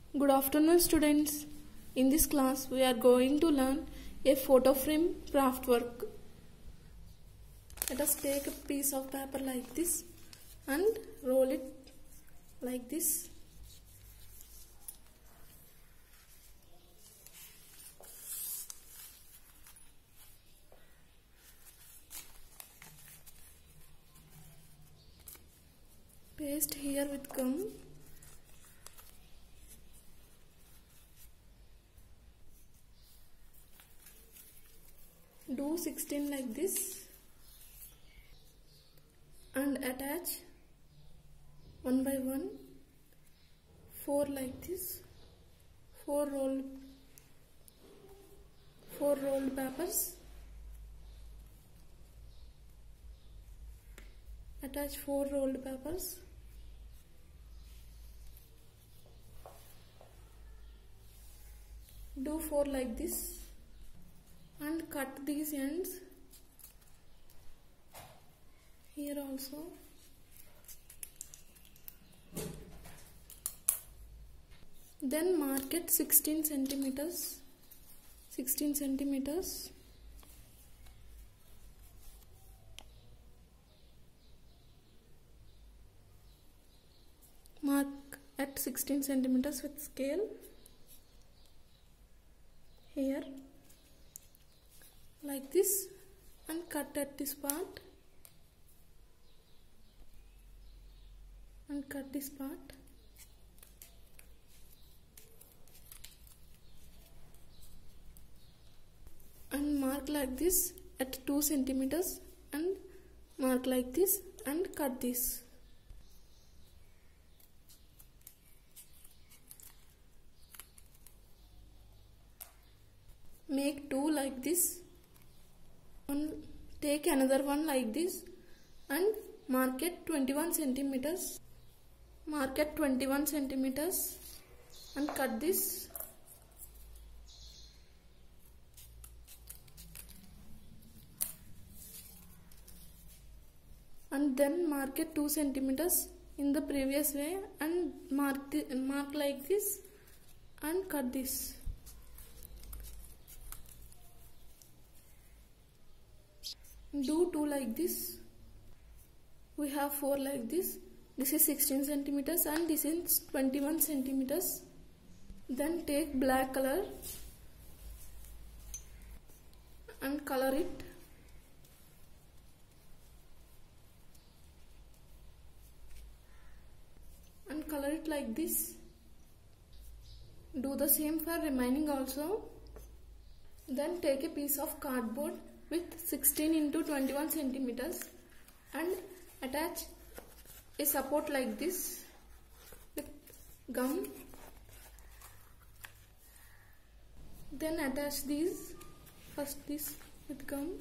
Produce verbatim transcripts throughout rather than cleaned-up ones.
Good afternoon, students. In this class, we are going to learn a photo frame craft work. Let us take a piece of paper like this and roll it like this. Paste here with gum. Do sixteen like this and attach one by one four like this, four rolled four rolled papers. Attach four rolled papers. Do four like this and cut these ends here also. Then mark it sixteen centimeters. sixteen centimeters. Mark at sixteen centimeters with scale here like this and cut at this part and cut this part. And mark like this at two centimeters and mark like this and cut this. Make two like this. One, take another one like this and mark it twenty-one centimeters. Mark it twenty-one centimeters and cut this. And then mark it two centimeters in the previous way and mark the, mark like this and cut this. Do two like this. We have four like this. This is sixteen centimeters and this is twenty-one centimeters. Then take black color and color it. And color it like this. Do the same for remaining also. Then take a piece of cardboard with sixteen into twenty-one centimeters and attach a support like this with gum. Then attach these, first this with gum.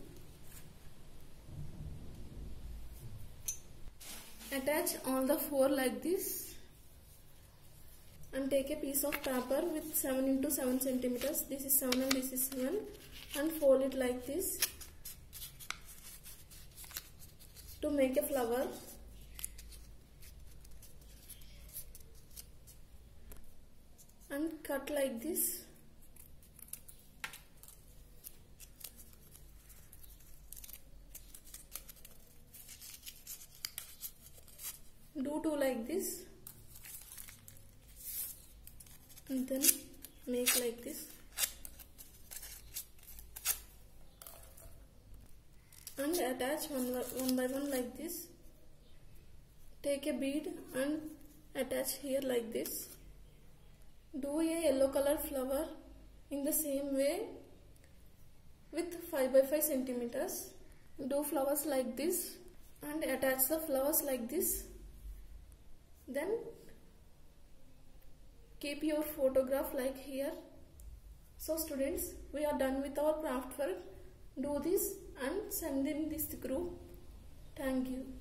Attach all the four like this and take a piece of paper with seven into seven centimeters. This is seven and this is seven and fold it like this to make a flower. And cut like this. Do two like this and then make like this. And attach one, one by one like this. Take a bead and attach here like this. Do a yellow color flower in the same way with five by five centimeters. Do flowers like this and attach the flowers like this. Then keep your photograph like here. So students, we are done with our craft work. Do this and send in this group. Thank you.